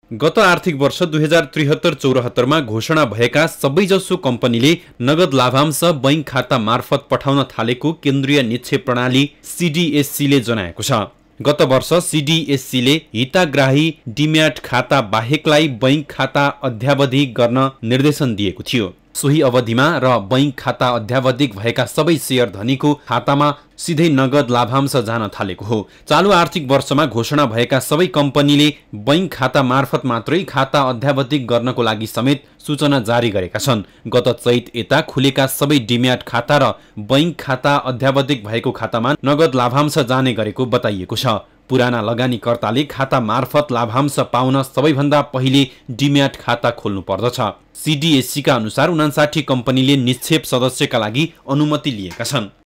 गत आर्थिक वर्ष 2073-74 मा घोषणा भएका सबैजसो कम्पनीले नगद लाभांश बैंक खाता मार्फत पठाउन थालेको केन्द्रीय निक्षेप प्रणाली CDSCले जनाएको छ। गत वर्ष CDSCले हिताग्राही डिम्याट खाता बाहेकलाई बैंक खाता अध्यावधि गर्न निर्देशन दिएको थियो। सोही अवधिमा र बैंक खाता अध्यावधिक भएका सबै शेयर धनीको खातामा सिधै नगद लाभांश जान थालेको हो। चालु आर्थिक वर्षमा घोषणा भएका सबै कम्पनीले बैंक खाता मार्फत मात्रै खाता अध्यावधिक गर्नको लागि समेत सूचना जारी गरेका छन्। गत चैत यता खुलेका सबै डिम्याट खाता र बैंक खाता अध्यावधिक भएको खातामा नगद लाभांश जाने गरेको बताइएको छ। पुराना लगानीकर्ताले खाता मार्फत लाभांश पाउन सबैभन्दा पहिले डिम्याट खाता खोल्नु पर्दछ। CDSC का अनुसार 59 कम्पनीले निक्षेप सदस्यका लागि अनुमति लिएका छन्।